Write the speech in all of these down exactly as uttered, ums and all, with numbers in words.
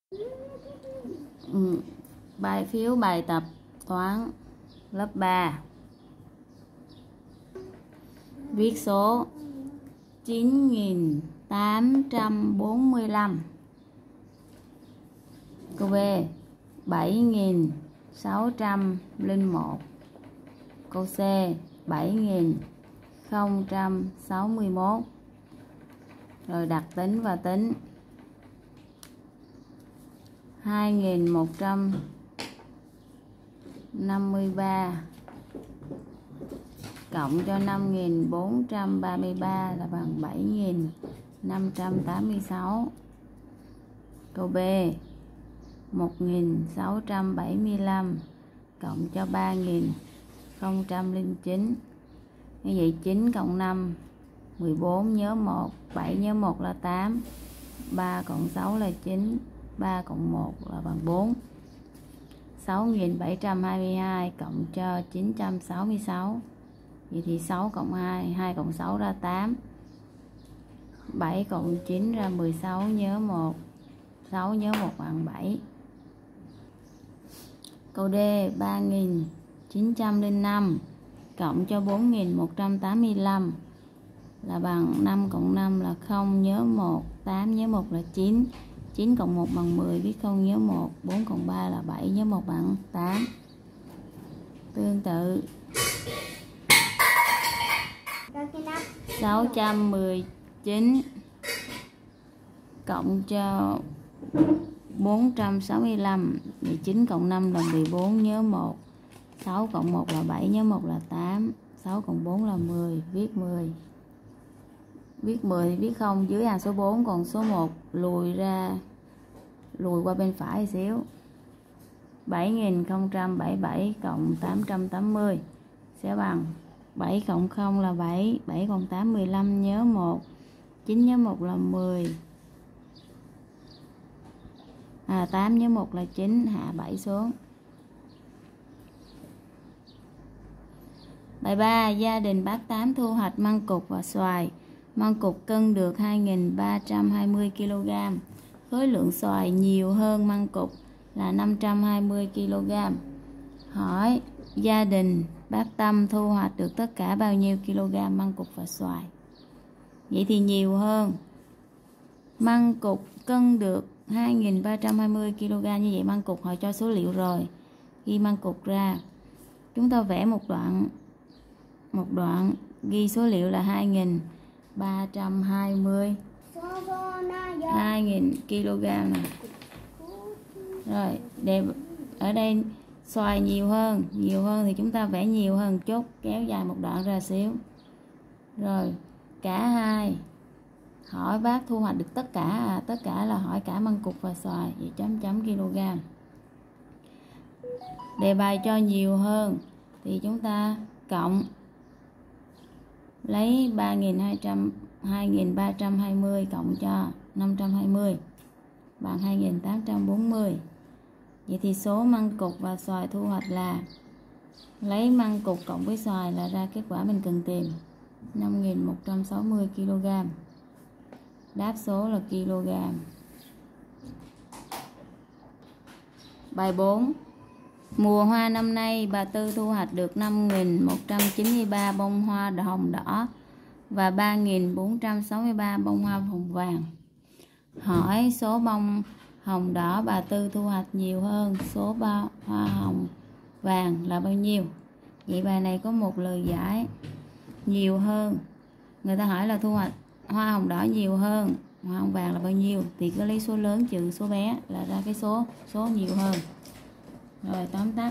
Ừ. Bài phiếu bài tập toán lớp ba. Viết số chín nghìn tám trăm bốn mươi lăm. Câu B bảy nghìn sáu trăm lẻ một. Câu C bảy nghìn không trăm sáu mươi mốt. Rồi đặt tính và tính. Hai nghìn một trăm năm mươi ba cộng cho năm nghìn bốn trăm ba mươi ba là bằng bảy nghìn năm trăm tám mươi sáu. Câu B một nghìn sáu trăm bảy mươi lăm cộng cho ba nghìn không trăm lẻ chín. Như vậy chín cộng năm mười bốn nhớ một, bảy nhớ một là tám, ba cộng sáu là chín, ba cộng một là bằng bốn. sáu nghìn bảy trăm hai mươi hai cộng cho chín trăm sáu mươi sáu. Vậy thì sáu cộng hai, hai cộng sáu ra tám, bảy cộng chín ra mười sáu nhớ một, sáu nhớ một bằng bảy. Câu D ba nghìn chín trăm lẻ năm cộng cho bốn nghìn một trăm tám mươi lăm là bằng năm cộng năm là không nhớ một, tám nhớ một là chín, chín cộng một bằng mười, viết không nhớ một, bốn cộng ba là bảy, nhớ một bằng tám. Tương tự sáu trăm mười chín cộng cho bốn trăm sáu mươi lăm, thì chín cộng năm là mười bốn, nhớ một, sáu cộng một là bảy, nhớ một là tám, sáu cộng bốn là mười, viết mười. Viết mười thì viết không dưới hàng số bốn, còn số một lùi ra, lùi qua bên phải xíu. bảy nghìn không trăm bảy mươi bảy cộng tám trăm tám mươi sẽ bằng bảy cộng không là bảy, bảy cộng tám mười lăm, nhớ một, chín nhớ một là mười, à, tám nhớ một là chín, hạ bảy xuống. Bài ba. Gia đình bác Tám thu hoạch măng cụt và xoài. Măng cụt cân được hai nghìn ba trăm hai mươi ki lô gam. Khối lượng xoài nhiều hơn măng cụt là năm trăm hai mươi ki lô gam. Hỏi gia đình bác Tâm thu hoạch được tất cả bao nhiêu kg măng cụt và xoài? Vậy thì nhiều hơn. Măng cụt cân được hai nghìn ba trăm hai mươi ki lô gam, như vậy măng cụt họ cho số liệu rồi. Ghi măng cụt ra. Chúng ta vẽ một đoạn một đoạn ghi số liệu là hai nghìn ba trăm hai mươi hai nghìn kg này. Rồi, để ở đây xoài nhiều hơn, nhiều hơn thì chúng ta vẽ nhiều hơn chút, kéo dài một đoạn ra xíu. Rồi, cả hai. Hỏi bác thu hoạch được tất cả, à, tất cả là hỏi cả măng cụt và xoài, vậy chấm chấm kg. Đề bài cho nhiều hơn thì chúng ta cộng lấy ba nghìn hai trăm hai nghìn ba trăm hai mươi cộng cho năm trăm hai mươi bằng hai nghìn tám trăm bốn mươi. Vậy thì số măng cụt và xoài thu hoạch là, lấy măng cụt cộng với xoài là ra kết quả mình cần tìm, năm nghìn một trăm sáu mươi ki lô gam. Đáp số là kg. Bài bốn. Mùa hoa năm nay bà Tư thu hoạch được năm nghìn một trăm chín mươi ba bông hoa hồng đỏ và ba nghìn bốn trăm sáu mươi ba bông hoa hồng vàng. Hỏi số bông hồng đỏ bà Tư thu hoạch nhiều hơn số bao hoa hồng vàng là bao nhiêu? Vậy bài này có một lời giải. Nhiều hơn, người ta hỏi là thu hoạch hoa hồng đỏ nhiều hơn hoa hồng vàng là bao nhiêu, thì cứ lấy số lớn trừ số bé là ra cái số số nhiều hơn. Rồi tóm tắt,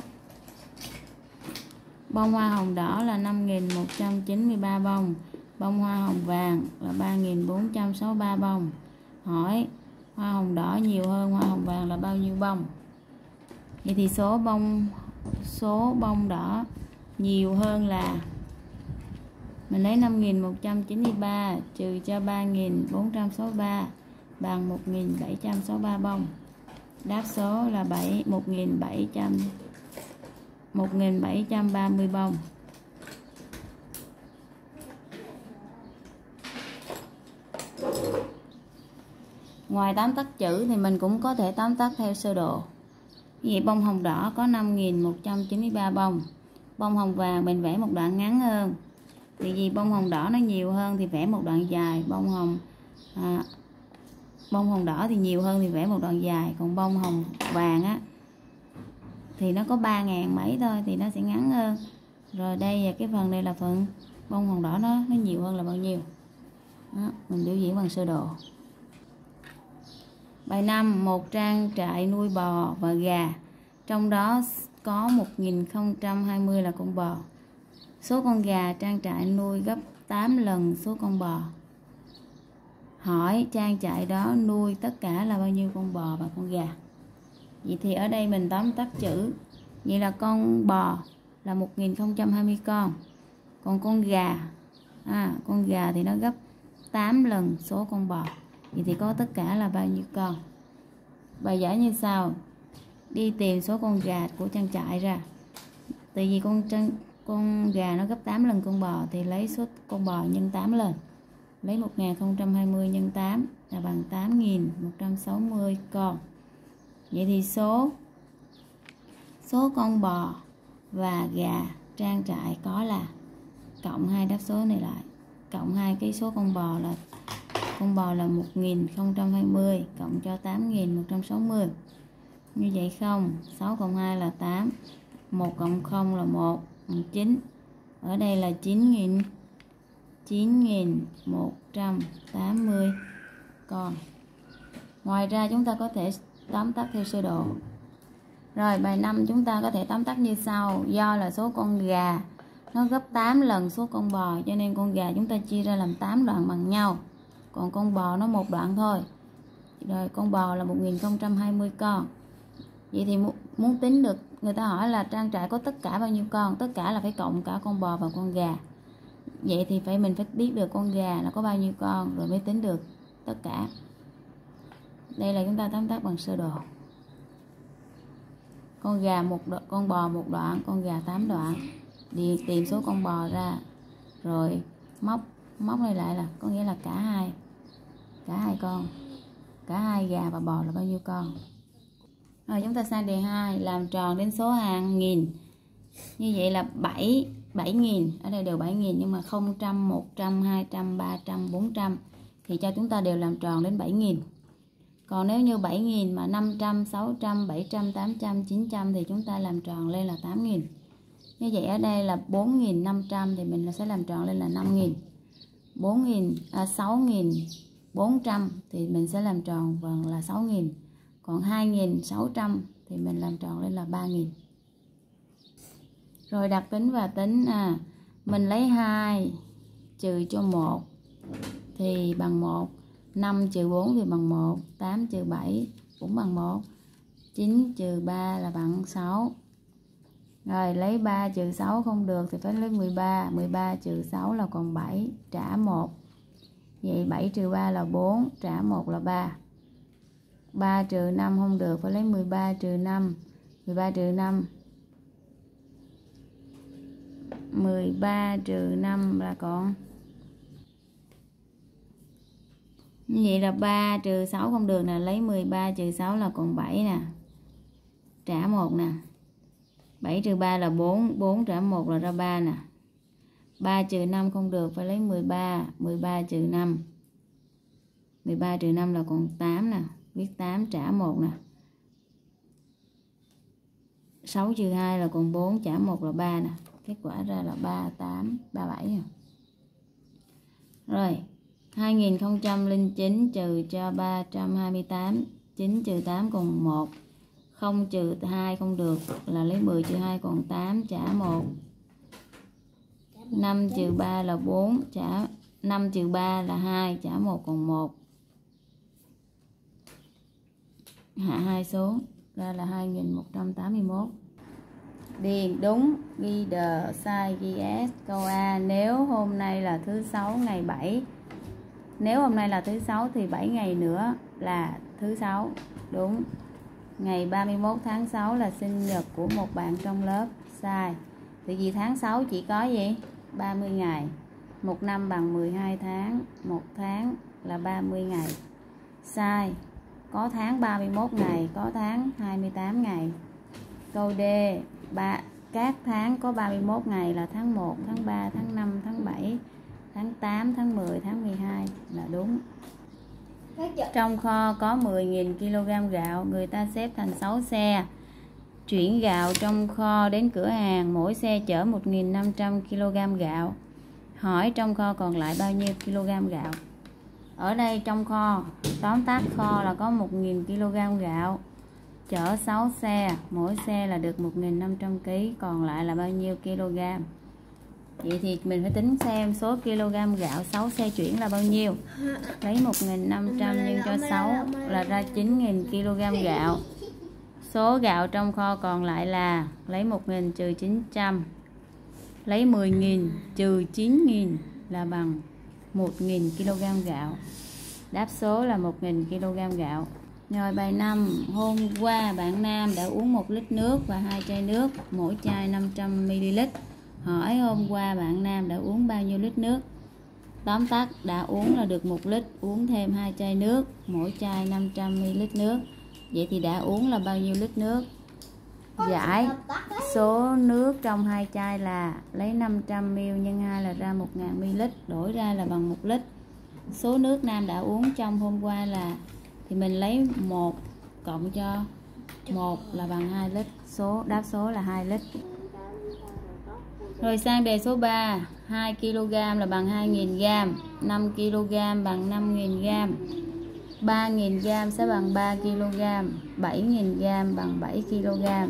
bông hoa hồng đỏ là năm nghìn một trăm chín mươi ba bông, bông hoa hồng vàng là ba nghìn bốn trăm sáu mươi ba bông. Hỏi hoa hồng đỏ nhiều hơn hoa hồng vàng là bao nhiêu bông? Vậy thì số bông số bông đỏ nhiều hơn là, mình lấy năm nghìn một trăm chín mươi ba trừ cho ba nghìn bốn trăm sáu mươi ba bằng một nghìn bảy trăm sáu mươi ba bông. Đáp số là bảy một nghìn bảy trăm một nghìn bảy trăm ba mươi bông. Ngoài tóm tắt chữ thì mình cũng có thể tóm tắt theo sơ đồ. Vậy bông hồng đỏ có năm nghìn một trăm chín mươi ba bông. Bông hồng vàng mình vẽ một đoạn ngắn hơn. Thì vì bông hồng đỏ nó nhiều hơn thì vẽ một đoạn dài. Bông hồng à, bông hồng đỏ thì nhiều hơn thì vẽ một đoạn dài. Còn bông hồng vàng á thì nó có ba ngàn mấy thôi thì nó sẽ ngắn hơn. Rồi đây cái phần này là phần bông hồng đỏ nó nó nhiều hơn là bao nhiêu. Đó, mình biểu diễn bằng sơ đồ. Bài năm, một trang trại nuôi bò và gà, trong đó có một nghìn không trăm hai mươi là con bò. Số con gà trang trại nuôi gấp tám lần số con bò. Hỏi trang trại đó nuôi tất cả là bao nhiêu con bò và con gà. Vậy thì ở đây mình tóm tắt chữ. Vậy là con bò là một nghìn không trăm hai mươi con. Còn con gà, à, con gà thì nó gấp tám lần số con bò. Vậy thì có tất cả là bao nhiêu con? Bài giải như sau. Đi tìm số con gà của trang trại ra. Tại vì con trang, con gà nó gấp tám lần con bò thì lấy số con bò nhân tám lần. Lấy một nghìn không trăm hai mươi nhân tám là bằng tám nghìn một trăm sáu mươi con. Vậy thì số số con bò và gà trang trại có là cộng hai đáp số này lại, cộng hai cái số con bò là con bò là một nghìn không trăm hai mươi cộng cho tám nghìn một trăm sáu mươi. Như vậy không, sáu cộng hai là tám, một cộng không là một, bằng chín. Ở đây là chín nghìn một trăm tám mươi con. Ngoài ra chúng ta có thể tóm tắt theo sơ đồ. Rồi bài năm chúng ta có thể tóm tắt như sau. Do là số con gà nó gấp tám lần số con bò cho nên con gà chúng ta chia ra làm tám đoạn bằng nhau. Còn con bò nó một đoạn thôi. Rồi con bò là một nghìn không trăm hai mươi con. Vậy thì muốn tính được, người ta hỏi là trang trại có tất cả bao nhiêu con, tất cả là phải cộng cả con bò và con gà. Vậy thì phải mình phải biết được con gà là có bao nhiêu con rồi mới tính được tất cả. Đây là chúng ta tóm tắt bằng sơ đồ. Con gà một đoạn, con bò một đoạn, con gà tám đoạn. Đi tìm số con bò ra. Rồi móc móc này lại là có nghĩa là cả hai cả hai con, cả hai gà và bò là bao nhiêu con. Rồi chúng ta sang đề hai, làm tròn đến số hàng nghìn. Như vậy là bảy bảy nghìn, ở đây đều bảy nghìn nhưng mà không trăm, một trăm, hai trăm, ba trăm, bốn trăm thì cho chúng ta đều làm tròn đến bảy nghìn. Còn nếu như bảy nghìn mà năm trăm, sáu trăm, bảy trăm, tám trăm, chín trăm thì chúng ta làm tròn lên là tám nghìn. Như vậy ở đây là bốn nghìn năm trăm thì mình sẽ làm tròn lên là năm nghìn. bốn nghìn, à, sáu nghìn bốn trăm thì mình sẽ làm tròn bằng là sáu nghìn. Còn hai nghìn sáu trăm thì mình làm tròn lên là ba nghìn. Rồi đặc tính và tính, à, mình lấy hai trừ cho một thì bằng một, năm trừ bốn thì bằng một, tám trừ bảy cũng bằng một, chín trừ ba là bằng sáu. Rồi lấy ba trừ sáu không được thì phải lấy mười ba, mười ba trừ sáu là còn bảy, trả một. Vậy bảy trừ ba là bốn, trả một là ba. ba trừ năm không được, phải lấy mười ba trừ năm, mười ba trừ năm. mười ba trừ năm là còn. Như vậy là ba trừ sáu không được nè, lấy mười ba trừ sáu là còn bảy nè. Trả một nè. bảy trừ ba là bốn, bốn trả một là ra ba nè. ba trừ năm không được, phải lấy mười ba, mười ba trừ năm. mười ba trừ năm là còn tám nè, viết tám trả một nè. sáu trừ hai là còn bốn, trả một là ba nè. Kết quả ra là ba, tám, ba, bảy. Rồi, hai nghìn không trăm lẻ chín trừ cho ba trăm hai mươi tám, chín trừ tám còn một. không trừ hai không được là lấy mười trừ hai còn tám, trả một. năm trừ ba là bốn, trả năm trừ ba là hai, trả một còn một. Hạ hai số ra là hai nghìn một trăm tám mươi mốt. Điền đúng, ghi đờ, sai ghi S. Câu A, nếu hôm nay là thứ sáu ngày bảy. Nếu hôm nay là thứ sáu thì bảy ngày nữa là thứ sáu. Đúng. Ngày ba mươi mốt tháng sáu là sinh nhật của một bạn trong lớp. Sai. Tại vì tháng sáu chỉ có gì? ba mươi ngày. Một năm bằng mười hai tháng. Một tháng là ba mươi ngày. Sai. có tháng ba mươi mốt ngày, có tháng hai mươi tám ngày. Câu D, ba, các tháng có ba mươi mốt ngày là tháng một, tháng ba, tháng năm, tháng bảy, tháng tám, tháng mười, tháng mười hai là đúng. Trong kho có mười nghìn ki lô gam gạo, người ta xếp thành sáu xe chuyển gạo trong kho đến cửa hàng, mỗi xe chở một nghìn năm trăm ki lô gam gạo. Hỏi trong kho còn lại bao nhiêu kg gạo? Ở đây trong kho, tóm tắt kho là có một nghìn ki lô gam gạo, chở sáu xe, mỗi xe là được một nghìn năm trăm ki lô gam, còn lại là bao nhiêu kg? Vậy thì mình phải tính xem số kg gạo sáu xe chuyển là bao nhiêu. Lấy một nghìn năm trăm nhân cho sáu là ra chín nghìn ki lô gam gạo. Số gạo trong kho còn lại là lấy một nghìn trừ chín trăm, lấy mười nghìn trừ chín nghìn là bằng một nghìn ki lô gam gạo. Đáp số là một nghìn ki lô gam gạo. Rồi bài năm, hôm qua bạn Nam đã uống một lít nước và hai chai nước, mỗi chai năm trăm mi li lít. Hỏi hôm qua bạn Nam đã uống bao nhiêu lít nước? Tóm tắt, đã uống là được một lít, uống thêm hai chai nước, mỗi chai năm trăm mi li lít nước. Vậy thì đã uống là bao nhiêu lít nước? Giải số nước trong hai chai là lấy năm trăm mi li lít nhân hai là ra một nghìn mi li lít, đổi ra là bằng một lít. Số nước Nam đã uống trong hôm qua là, thì mình lấy một cộng cho một là bằng hai lít. Số đáp số là hai lít. Rồi sang đề số ba, hai ki lô gam là bằng hai nghìn gam, năm ki lô gam bằng năm nghìn gam, ba nghìn gam sẽ bằng ba ki lô gam, bảy nghìn gam bằng bảy ki lô gam.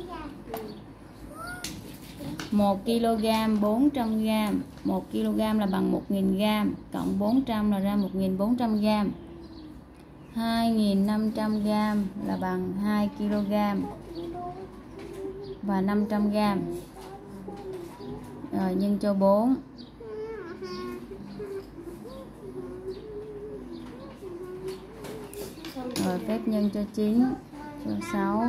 một ki lô gam bốn trăm gam, một ki lô gam là bằng một nghìn gam, cộng bốn trăm là ra một nghìn bốn trăm gam. hai nghìn năm trăm gam là bằng hai ki lô gam và năm trăm gam. Rồi nhân cho bốn. Rồi phép nhân cho chín, cho sáu.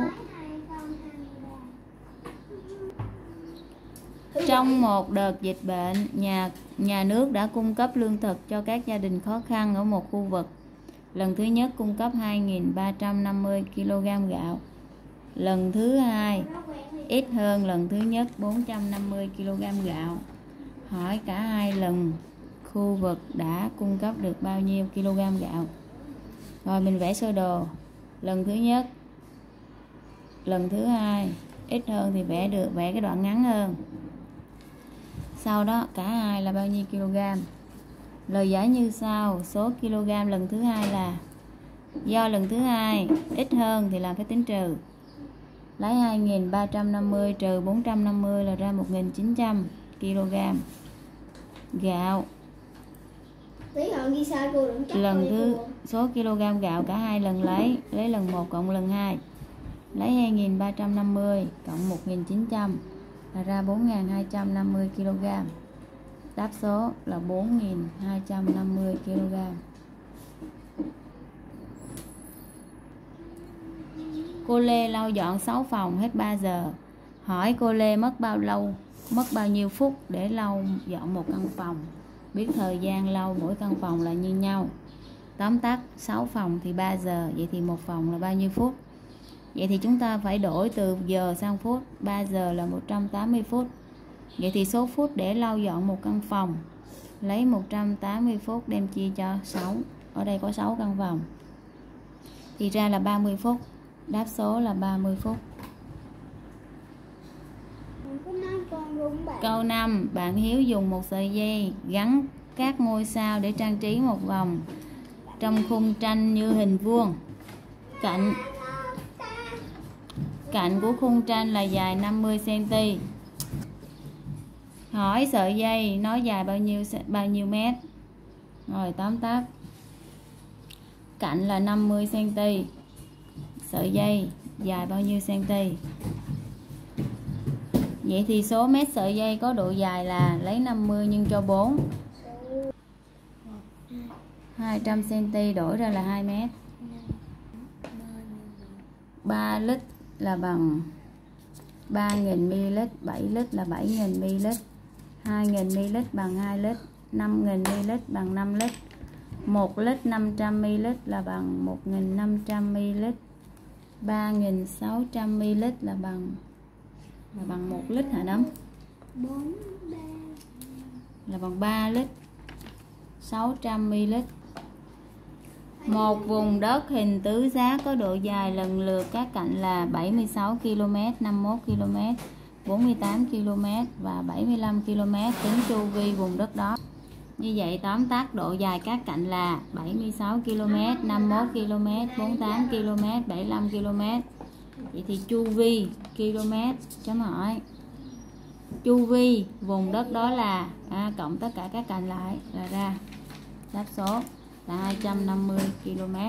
Trong một đợt dịch bệnh, nhà nhà nước đã cung cấp lương thực cho các gia đình khó khăn ở một khu vực. Lần thứ nhất cung cấp hai nghìn ba trăm năm mươi ki lô gam gạo. Lần thứ hai ít hơn lần thứ nhất bốn trăm năm mươi ki lô gam gạo. Hỏi cả hai lần khu vực đã cung cấp được bao nhiêu kg gạo? Rồi mình vẽ sơ đồ. Lần thứ nhất, lần thứ hai ít hơn thì vẽ được vẽ cái đoạn ngắn hơn. Sau đó cả hai là bao nhiêu kg? Lời giải như sau. Số kg lần thứ hai là, do lần thứ hai ít hơn thì làm phép tính trừ. Lấy hai nghìn ba trăm năm mươi trừ bốn trăm năm mươi là ra một nghìn chín trăm kg gạo. Lần thứ số kg gạo cả hai lần lấy, lấy lần một cộng lần hai. Lấy hai nghìn ba trăm năm mươi cộng một nghìn chín trăm là ra bốn nghìn hai trăm năm mươi kg. Đáp số là bốn nghìn hai trăm năm mươi kg. Cô Lê lau dọn sáu phòng hết ba giờ. Hỏi cô Lê mất bao lâu, mất bao nhiêu phút để lau dọn một căn phòng? Biết thời gian lau mỗi căn phòng là như nhau. Tóm tắt sáu phòng thì ba giờ, vậy thì một phòng là bao nhiêu phút? Vậy thì chúng ta phải đổi từ giờ sang phút. Ba giờ là một trăm tám mươi phút. Vậy thì số phút để lau dọn một căn phòng, lấy một trăm tám mươi phút đem chia cho sáu. Ở đây có sáu căn phòng, thì ra là ba mươi phút. Đáp số là ba mươi phút. Câu năm, bạn Hiếu dùng một sợi dây gắn các ngôi sao để trang trí một vòng trong khung tranh như hình vuông. Cạnh Cạnh của khung tranh là dài năm mươi xăng ti mét. Hỏi sợi dây nó dài bao nhiêu bao nhiêu mét? Rồi tóm tắt. Cạnh là năm mươi xăng ti mét. Sợi dây dài bao nhiêu xăng ti mét? Vậy thì số mét sợi dây có độ dài là lấy năm mươi nhân cho bốn. hai trăm xăng ti mét đổi ra là hai mét. ba lít là bằng ba nghìn mi li lít, bảy lít là bảy nghìn mi li lít, hai nghìn mi li lít bằng hai lít, năm nghìn mi li lít bằng năm lít. một lít năm trăm mi li lít là bằng một nghìn năm trăm mi li lít. ba nghìn sáu trăm mi li lít là bằng là bằng một lít hả Nấm? Là bằng ba lít. sáu trăm mi li lít. Một vùng đất hình tứ giác có độ dài lần lượt các cạnh là bảy mươi sáu ki lô mét, năm mươi mốt ki lô mét, bốn mươi tám ki lô mét và bảy mươi lăm ki lô mét, tính chu vi vùng đất đó. Như vậy tóm tắt độ dài các cạnh là bảy mươi sáu ki lô mét, năm mươi mốt ki lô mét, bốn mươi tám ki lô mét, bảy mươi lăm ki lô mét. Vậy thì chu vi km chấm hỏi. Chu vi vùng đất đó là à, cộng tất cả các cạnh lại là ra đáp số là hai trăm năm mươi ki lô mét.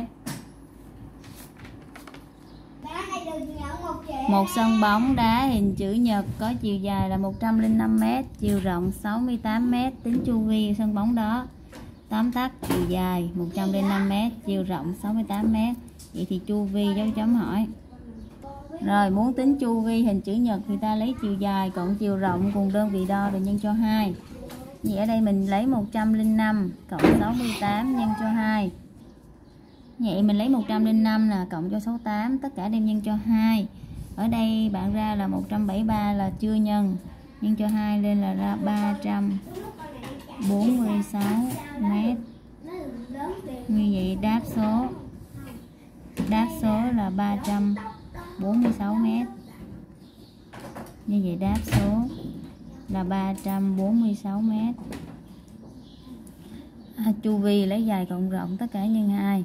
Một sân bóng đá hình chữ nhật có chiều dài là một trăm lẻ năm mét, chiều rộng sáu mươi tám mét, tính chu vi sân bóng đó. Tóm tắt chiều dài một trăm lẻ năm mét, chiều rộng sáu mươi tám mét. Vậy thì chu vi dấu chấm hỏi. Rồi muốn tính chu vi hình chữ nhật thì ta lấy chiều dài cộng chiều rộng cùng đơn vị đo rồi nhân cho hai. Vậy ở đây mình lấy một trăm lẻ năm cộng sáu mươi tám nhân cho hai. Vậy mình lấy một trăm lẻ năm là cộng cho sáu mươi tám, tất cả đem nhân cho hai. Ở đây bạn ra là một trăm bảy mươi ba là chưa nhân, nhân cho hai lên là ra ba trăm bốn mươi sáu mét. Như vậy đáp số đáp số là ba trăm bốn mươi sáu mét. Như vậy đáp số là ba trăm bốn mươi sáu mét. À, chu vi lấy dài cộng rộng tất cả nhân hai.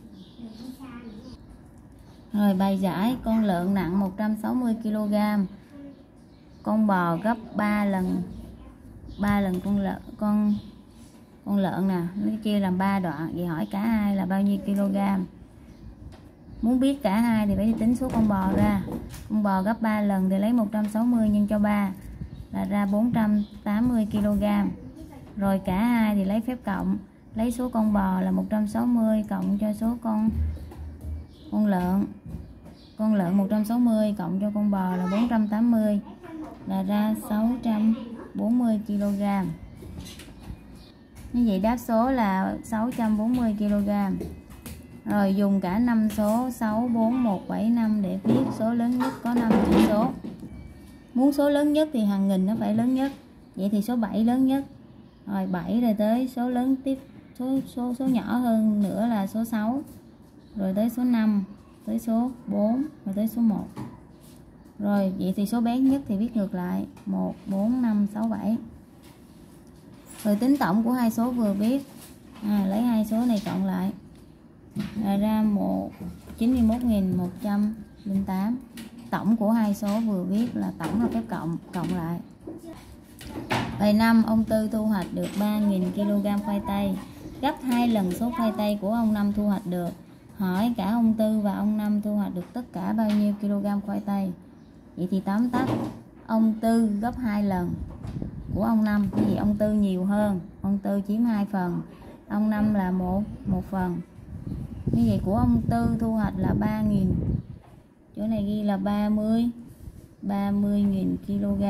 Rồi bài giải: con lợn nặng một trăm sáu mươi ki lô gam, con bò gấp ba lần ba lần con lợn con con lợn nè, nó chia làm ba đoạn. Vậy hỏi cả hai là bao nhiêu kg? Muốn biết cả hai thì phải tính số con bò ra. Con bò gấp ba lần thì lấy một trăm sáu mươi nhân cho ba là ra bốn trăm tám mươi ki lô gam. Rồi cả hai thì lấy phép cộng, lấy số con bò là một trăm sáu mươi cộng cho số con con lợn. Con lợn một trăm sáu mươi cộng cho con bò là bốn trăm tám mươi là ra sáu trăm bốn mươi ki lô gam. Như vậy đáp số là sáu trăm bốn mươi ki lô gam. Rồi dùng cả năm số sáu, bốn, một, bảy, năm để viết số lớn nhất có năm chữ số. Muốn số lớn nhất thì hàng nghìn nó phải lớn nhất. Vậy thì số bảy lớn nhất. Rồi bảy rồi tới số lớn tiếp số số số nhỏ hơn nữa là số sáu. Rồi tới số năm, tới số bốn, rồi tới số một. Rồi vậy thì số bé nhất thì viết ngược lại, một, bốn, năm, sáu, bảy. Rồi tính tổng của hai số vừa viết. À, lấy hai số này cộng lại là ra một chín mươi mốt nghìn một trăm lẻ tám. Tổng của hai số vừa viết là tổng là phép cộng, cộng lại. Bài năm, ông Tư thu hoạch được ba nghìn ki lô gam khoai tây, gấp hai lần số khoai tây của ông Năm thu hoạch được. Hỏi cả ông Tư và ông Năm thu hoạch được tất cả bao nhiêu kg khoai tây? Vậy thì tóm tắt ông Tư gấp hai lần của ông Năm, cái gì ông Tư nhiều hơn, ông Tư chiếm hai phần, ông Năm là một một phần. Như vậy của ông Tư thu hoạch là ba nghìn. Chỗ này ghi là ba mươi ba mươi nghìn kg.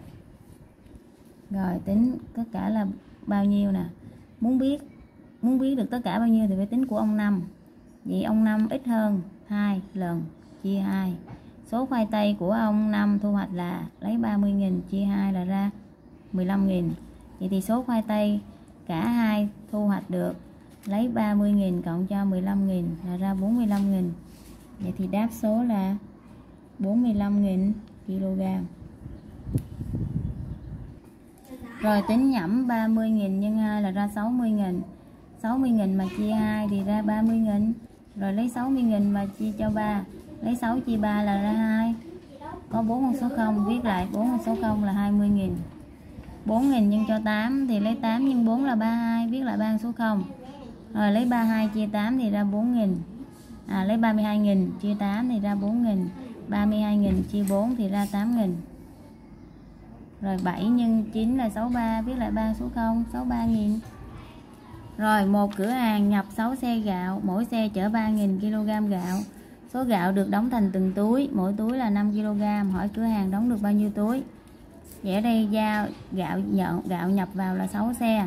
Rồi tính tất cả là bao nhiêu nè. Muốn biết muốn biết được tất cả bao nhiêu thì phải tính của ông Năm. Vậy ông Năm ít hơn hai lần, chia hai. Số khoai tây của ông Năm thu hoạch là lấy ba mươi nghìn chia hai là ra mười lăm nghìn. Vậy thì số khoai tây cả hai thu hoạch được lấy ba mươi nghìn cộng cho mười lăm nghìn là ra bốn mươi lăm nghìn. Vậy thì đáp số là bốn mươi lăm nghìn kg. Rồi tính nhẩm ba mươi nghìn nhân hai là ra sáu mươi nghìn. sáu mươi nghìn mà chia hai thì ra ba mươi nghìn. Rồi lấy sáu mươi nghìn mà chia cho ba, lấy sáu chia ba là ra hai. Có bốn con số không, viết lại bốn con số không là hai mươi nghìn. bốn nghìn nhân cho tám thì lấy tám nhân bốn là ba mươi hai, viết lại ba con số không. Rồi lấy ba mươi hai chia tám thì ra bốn nghìn. À, lấy ba mươi hai nghìn chia tám thì ra bốn nghìn. ba mươi hai nghìn chia bốn thì ra tám nghìn. Rồi bảy nhân chín là sáu mươi ba, viết lại ba số không, sáu mươi ba nghìn. Rồi một cửa hàng nhập sáu xe gạo, mỗi xe chở ba nghìn ki lô gam gạo. Số gạo được đóng thành từng túi, mỗi túi là năm ki lô gam. Hỏi cửa hàng đóng được bao nhiêu túi? Vậy ở đây giao gạo nhận gạo nhập vào là sáu xe.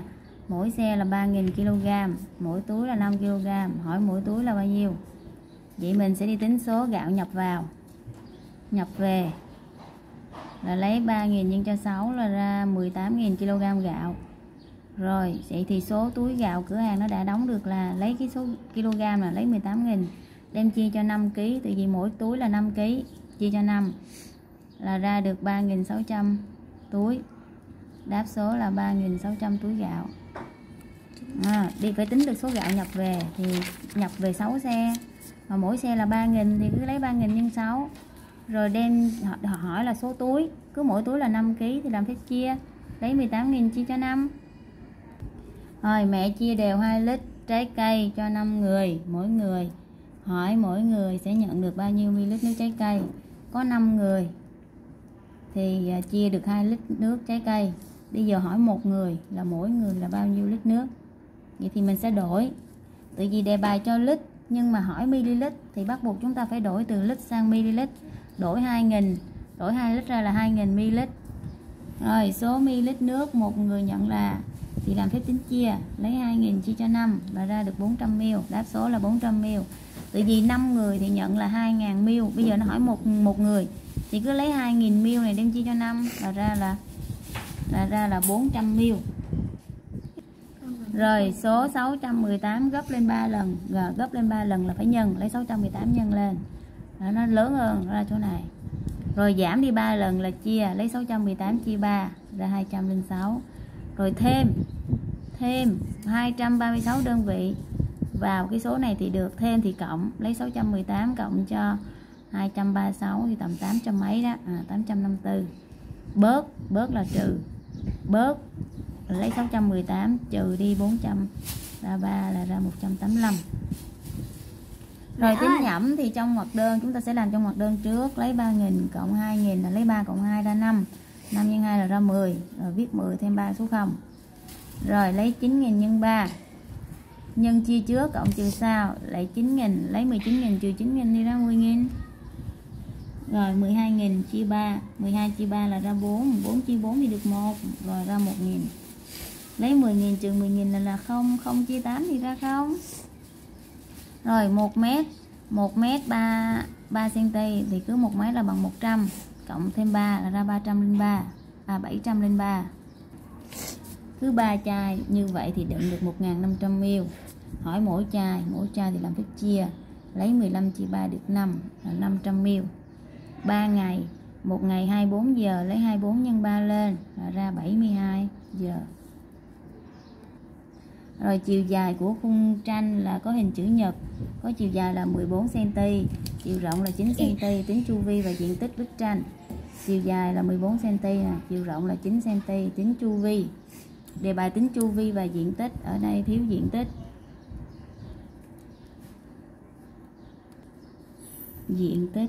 Mỗi xe là ba nghìn ki lô gam, mỗi túi là năm ki lô gam. Hỏi mỗi túi là bao nhiêu? Vậy mình sẽ đi tính số gạo nhập vào. Nhập về là lấy ba nghìn nhân cho sáu là ra mười tám nghìn ki lô gam gạo. Rồi, vậy thì số túi gạo cửa hàng nó đã đóng được là lấy cái số kg là lấy mười tám nghìn, đem chia cho năm ki lô gam, tại vì mỗi túi là năm ki lô gam, chia cho năm là ra được ba nghìn sáu trăm túi. Đáp số là ba nghìn sáu trăm túi gạo. À, đi phải tính được số gạo nhập về thì nhập về sáu xe, mà mỗi xe là ba nghìn thì cứ lấy ba nghìn nhân sáu. Rồi đem họ hỏi là số túi, cứ mỗi túi là năm ki lô gam thì làm phép chia, lấy mười tám nghìn chia cho năm. Rồi mẹ chia đều hai lít trái cây cho năm người, mỗi người hỏi mỗi người sẽ nhận được bao nhiêu ml nước trái cây. Có năm người thì chia được hai lít nước trái cây. Bây giờ hỏi một người là mỗi người là bao nhiêu lít nước. Vậy thì mình sẽ đổi. Tại vì đề bài cho lít nhưng mà hỏi ml thì bắt buộc chúng ta phải đổi từ lít sang ml. Đổi hai nghìn, đổi hai lít ra là hai nghìn ml. Rồi số ml nước một người nhận là, thì làm phép tính chia, lấy hai nghìn chia cho năm và ra được bốn trăm mi li lít. Đáp số là bốn trăm mi li lít. Tại vì năm người thì nhận là hai nghìn mi li lít. Bây giờ nó hỏi một một người thì cứ lấy hai nghìn mi li lít này đem chia cho năm và ra là là ra là bốn trăm mi li lít. Rồi số sáu trăm mười tám gấp lên ba lần, rồi gấp lên ba lần là phải nhân, lấy sáu trăm mười tám nhân lên. Đó, nó lớn hơn nó ra chỗ này. Rồi giảm đi ba lần là chia, lấy sáu trăm mười tám chia ba ra hai trăm lẻ sáu. Rồi thêm thêm hai trăm ba mươi sáu đơn vị vào cái số này thì được, thêm thì cộng, lấy sáu trăm mười tám cộng cho hai trăm ba mươi sáu thì tầm tám trăm mấy đó, à, tám trăm năm mươi tư. Bớt, bớt là trừ, bớt lấy sáu trăm mười tám trừ đi bốn trăm ba mươi ba là ra một trăm tám mươi lăm. Rồi tính nhẩm thì trong ngoặc đơn chúng ta sẽ làm trong ngoặc đơn trước, lấy ba nghìn cộng hai nghìn là lấy ba cộng hai ra năm, năm nhân hai là ra mười, rồi viết mười thêm ba số không. Rồi lấy chín nghìn nhân ba, nhân chia trước cộng trừ sau, lấy chín nghìn, lấy mười chín nghìn trừ chín nghìn đi ra mười nghìn. Rồi mười hai nghìn chia ba, mười hai chia ba là ra bốn, bốn chia bốn thì được một, rồi ra một nghìn. Lấy mười nghìn trừ mười nghìn là là không, không chia tám thì ra không. Rồi một mét, một mét ba xăng-ti-mét thì cứ một mét là bằng một trăm, cộng thêm ba là ra ba trăm lẻ ba, à bảy trăm lẻ ba. Cứ ba chai như vậy thì đựng được một nghìn năm trăm mi li lít. Hỏi mỗi chai, mỗi chai thì làm phép chia, lấy mười lăm chia ba được năm là năm trăm mi li lít. ba ngày, một ngày hai mươi bốn giờ, lấy hai mươi bốn nhân ba lên là ra bảy mươi hai giờ. Rồi chiều dài của khung tranh là có hình chữ nhật, có chiều dài là mười bốn xăng-ti-mét, chiều rộng là chín xăng-ti-mét, tính chu vi và diện tích bức tranh. Chiều dài là mười bốn xăng-ti-mét, chiều rộng là chín xăng-ti-mét, tính chu vi. Đề bài tính chu vi và diện tích, ở đây thiếu diện tích. Diện tích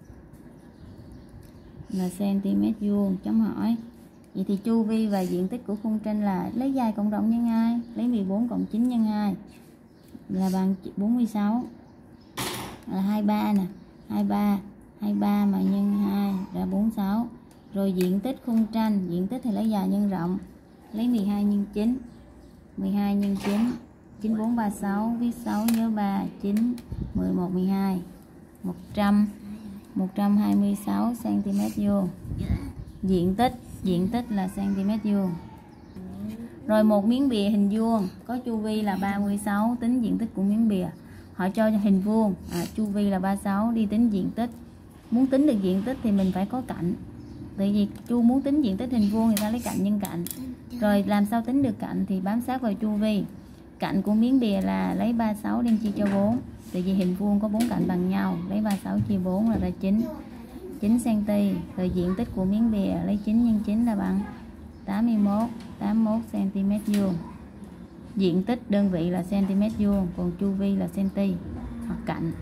là cm vuông, chấm hỏi. Vậy thì chu vi và diện tích của khung tranh là lấy dài cộng rộng nhân hai, lấy mười bốn cộng chín nhân hai là bằng bốn mươi sáu, là hai mươi ba nè, hai mươi ba, hai mươi ba mà nhân hai ra bốn mươi sáu. Rồi diện tích khung tranh, diện tích thì lấy dài nhân rộng, lấy mười hai nhân chín, mười hai nhân chín, chín bốn ba mươi sáu, viết sáu nhớ ba, chín, mười một, mười hai, một trăm, một trăm hai mươi sáu xăng-ti-mét vuông. Diện tích, diện tích là cm vuông. Rồi một miếng bìa hình vuông có chu vi là ba mươi sáu, tính diện tích của miếng bìa. Họ cho hình vuông, à, chu vi là ba mươi sáu, đi tính diện tích. Muốn tính được diện tích thì mình phải có cạnh. Tại vì chu muốn tính diện tích hình vuông thì ta lấy cạnh nhân cạnh. Rồi làm sao tính được cạnh thì bám sát vào chu vi. Cạnh của miếng bìa là lấy ba mươi sáu đem chia cho bốn. Tại vì hình vuông có bốn cạnh bằng nhau, lấy ba mươi sáu chia bốn là ra chín, chín xăng-ti-mét. Rồi diện tích của miếng bìa lấy chín nhân chín là bằng tám mươi mốt, tám mươi mốt xăng-ti-mét vuông. Diện tích đơn vị là cm vuông, còn chu vi là cm hoặc cạnh.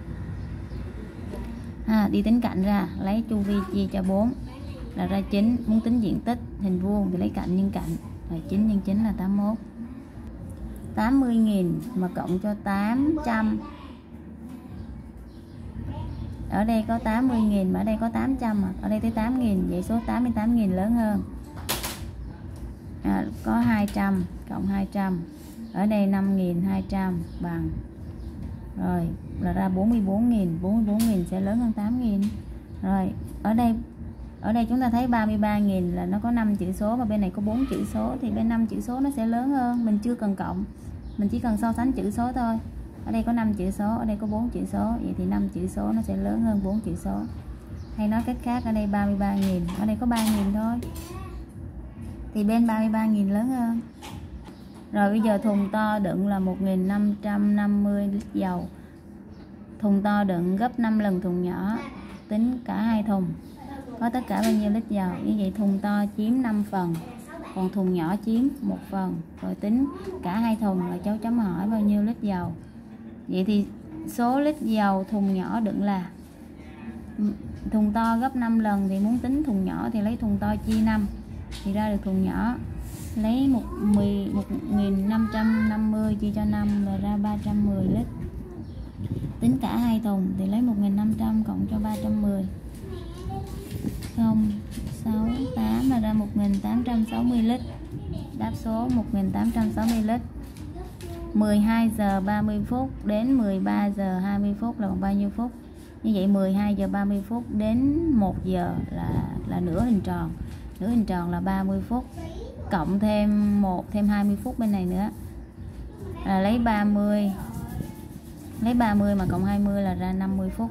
À, đi tính cạnh ra, lấy chu vi chia cho bốn là ra chín. Muốn tính diện tích hình vuông thì lấy cạnh nhân cạnh, rồi chín nhân chín là tám mươi mốt. tám mươi nghìn mà cộng cho tám trăm. Ở đây có tám mươi nghìn mà ở đây có tám trăm, mà ở đây tới tám nghìn, vậy số tám mươi tám nghìn lớn hơn. à, có hai trăm cộng hai trăm, ở đây năm nghìn hai trăm bằng, rồi là ra bốn mươi bốn nghìn. bốn mươi bốn nghìn sẽ lớn hơn tám nghìn. Rồi ở đây ở đây chúng ta thấy ba mươi ba nghìn là nó có năm chữ số, và bên này có bốn chữ số, thì bên năm chữ số nó sẽ lớn hơn. Mình chưa cần cộng, mình chỉ cần so sánh chữ số thôi. Ở đây có năm chữ số, ở đây có bốn chữ số, vậy thì năm chữ số nó sẽ lớn hơn bốn chữ số. Hay nói cách khác, ở đây ba mươi ba nghìn, ở đây có ba nghìn thôi, thì bên ba mươi ba nghìn lớn hơn. Rồi bây giờ thùng to đựng là một nghìn năm trăm năm mươi lít dầu. Thùng to đựng gấp năm lần thùng nhỏ, tính cả hai thùng có tất cả bao nhiêu lít dầu. Như vậy thùng to chiếm năm phần, còn thùng nhỏ chiếm một phần. Rồi tính cả hai thùng là cháu chấm hỏi bao nhiêu lít dầu. Vậy thì số lít dầu thùng nhỏ đựng là, thùng to gấp năm lần thì muốn tính thùng nhỏ thì lấy thùng to chia năm thì ra được thùng nhỏ. Lấy một nghìn năm trăm năm mươi chia cho năm là ra ba trăm mười lít. Tính cả hai thùng thì lấy một nghìn năm trăm cộng cho ba trăm mười, không sáu tám là ra một nghìn tám trăm sáu mươi lít. Đáp số một nghìn tám trăm sáu mươi lít. mười hai giờ ba mươi phút đến mười ba giờ hai mươi phút là còn bao nhiêu phút? Như vậy mười hai giờ ba mươi phút đến một giờ là là nửa hình tròn. Nửa hình tròn là ba mươi phút, cộng thêm một thêm hai mươi phút bên này nữa là lấy ba mươi. Lấy ba mươi mà cộng hai mươi là ra năm mươi phút.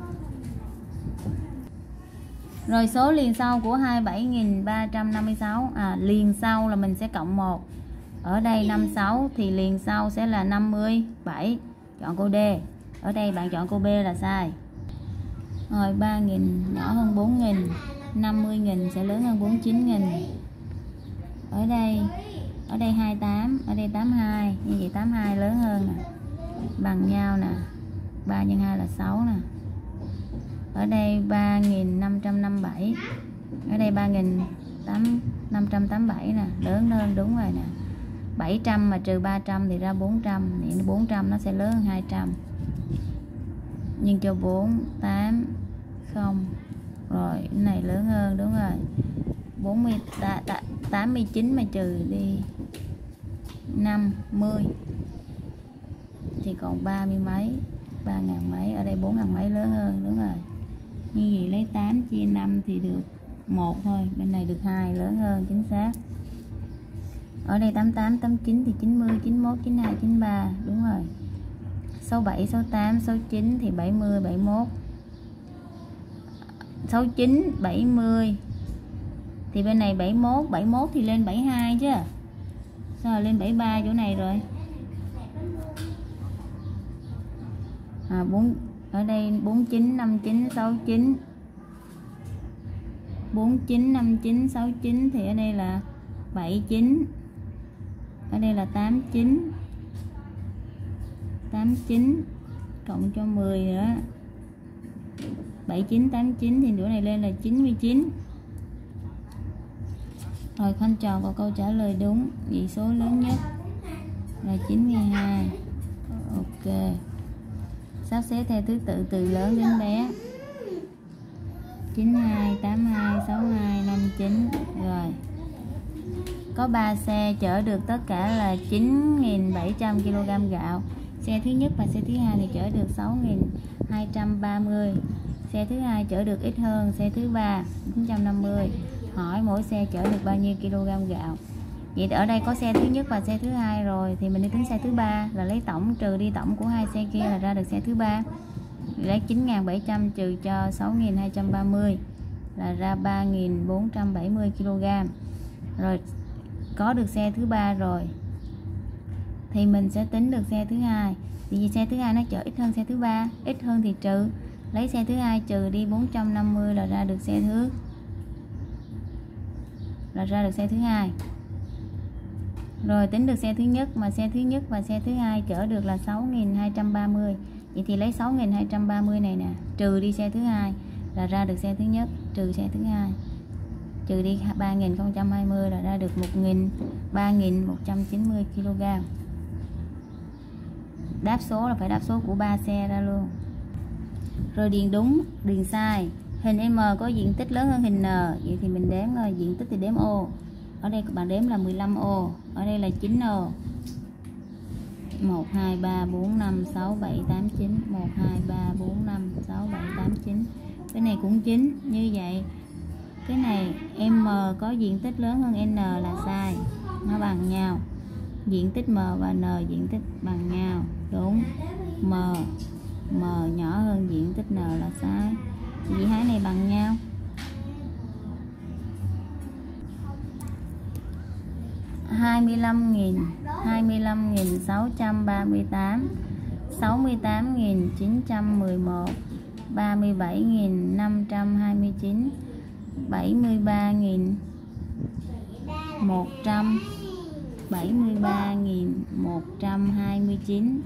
Rồi số liền sau của hai mươi bảy nghìn ba trăm năm mươi sáu, à, liền sau là mình sẽ cộng một. Ở đây năm mươi sáu thì liền sau sẽ là năm mươi bảy. Chọn cô D. Ở đây bạn chọn cô B là sai. Rồi ba nghìn nhỏ hơn bốn nghìn, năm mươi nghìn sẽ lớn hơn bốn mươi chín nghìn. Ở đây ở đây hai mươi tám, ở đây tám mươi hai, như vậy tám mươi hai lớn hơn nè. Bằng nhau nè. ba nhân hai là sáu nè. Ở đây ba nghìn năm trăm năm mươi bảy. Ở đây ba nghìn năm trăm tám mươi bảy nè, lớn hơn đúng rồi nè. bảy trăm mà trừ ba trăm thì ra bốn trăm, thì bốn trăm nó sẽ lớn hơn hai trăm. Nhưng cho bốn, tám, không. Rồi cái này lớn hơn đúng rồi. bốn mươi, tám mươi chín mà trừ đi năm mươi thì còn ba mươi mấy, ba ngàn mấy. Ở đây bốn ngàn mấy lớn hơn đúng rồi. Như vậy lấy tám chia năm thì được một thôi, bên này được hai, lớn hơn chính xác. Ở đây tám mươi tám, tám mươi chín thì chín mươi, chín mươi mốt, chín mươi hai, chín mươi ba, đúng rồi. sáu mươi bảy, sáu mươi tám, sáu mươi chín thì bảy mươi, bảy mươi mốt. sáu mươi chín, bảy mươi thì bên này bảy mươi mốt, bảy mươi mốt thì lên bảy mươi hai chứ. Sao rồi lên bảy mươi ba chỗ này rồi? À, bốn, ở đây bốn mươi chín, năm mươi chín, sáu mươi chín. bốn mươi chín, năm mươi chín, sáu mươi chín thì ở đây là bảy mươi chín. Ở đây là tám mươi chín. tám mươi chín cộng cho mười nữa. bảy mươi chín, tám mươi chín thì chỗ này lên là chín mươi chín. Rồi khoanh tròn vào câu trả lời đúng. Vị số lớn nhất là chín mươi hai. Ok. Sắp xếp theo thứ tự từ lớn đến bé. chín mươi hai, tám mươi hai, sáu mươi hai, năm mươi chín. Rồi. Có ba xe chở được tất cả là chín nghìn bảy trăm ki lô gam gạo. Xe thứ nhất và xe thứ hai thì chở được sáu nghìn hai trăm ba mươi. Xe thứ hai chở được ít hơn, xe thứ ba chín trăm năm mươi. Hỏi mỗi xe chở được bao nhiêu kg gạo. Vậy ở đây có xe thứ nhất và xe thứ hai rồi, thì mình đi tính xe thứ ba là lấy tổng trừ đi tổng của hai xe kia là ra được xe thứ ba. Lấy chín nghìn bảy trăm trừ cho sáu nghìn hai trăm ba mươi là ra ba nghìn bốn trăm bảy mươi kg. Rồi có được xe thứ ba rồi thì mình sẽ tính được xe thứ hai. Vì xe thứ hai nó chở ít hơn xe thứ ba, ít hơn thì trừ, lấy xe thứ hai trừ đi bốn trăm năm mươi là ra được xe thứ là ra được xe thứ hai. Rồi tính được xe thứ nhất, mà xe thứ nhất và xe thứ hai chở được là sáu nghìn hai trăm ba mươi. Vậy thì lấy sáu nghìn hai trăm ba mươi này nè, trừ đi xe thứ hai là ra được xe thứ nhất, trừ xe thứ hai, trừ đi ba nghìn không trăm hai mươi là ra được ba nghìn một trăm chín mươi kg. Đáp số là phải đáp số của ba xe ra luôn. Rồi điền đúng, điền sai. Hình M có diện tích lớn hơn hình N, vậy thì mình đếm rồi, diện tích thì đếm ô. ở đây bạn đếm là mười lăm ô, ở đây là chín ô. một, hai, ba, bốn, năm, sáu, bảy, tám, chín. một, hai, ba, bốn, năm, sáu, bảy, tám, chín. Cái này cũng chín. Như vậy cái này M có diện tích lớn hơn N là sai, nó bằng nhau. Diện tích M và N diện tích bằng nhau. Đúng. M M nhỏ hơn diện tích N là sai. Vì hai này bằng nhau. hai mươi lăm nghìn hai mươi lăm nghìn sáu trăm ba mươi tám, sáu mươi tám nghìn chín trăm mười một, ba mươi bảy nghìn năm trăm hai mươi chín, bảy mươi ba nghìn một trăm, bảy mươi ba nghìn một trăm hai mươi chín,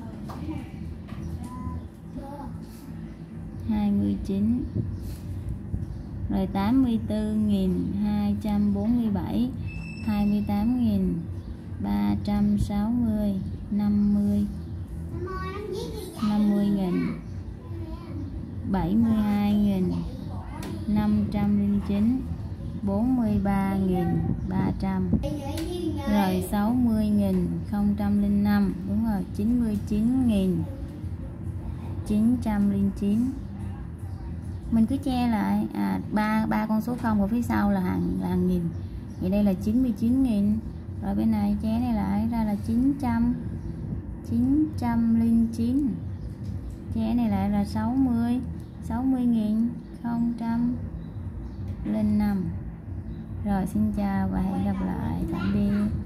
hai mươi chín. Rồi tám mươi tư nghìn hai trăm bốn mươi bảy, hai mươi tám nghìn ba trăm sáu mươi, năm mươi, năm mươi nghìn, bảy mươi hai nghìn năm trăm lẻ chín, bốn mươi ba nghìn ba trăm. Rồi sáu mươi nghìn không trăm lẻ năm, đúng rồi, chín mươi chín nghìn chín trăm lẻ chín. Mình cứ che lại à, ba ba con số không ở phía sau là hàng là hàng nghìn. Vậy đây là chín mươi chín nghìn. Rồi bên này che này lại ra là chín trăm, chín trăm lẻ chín. Che này lại là sáu mươi, sáu mươi nghìn không trăm lẻ năm. Rồi xin chào và hẹn gặp lại. Tạm biệt.